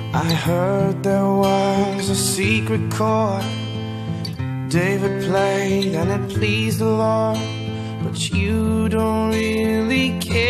I heard there was a secret chord David played and it pleased the Lord, but you don't really care.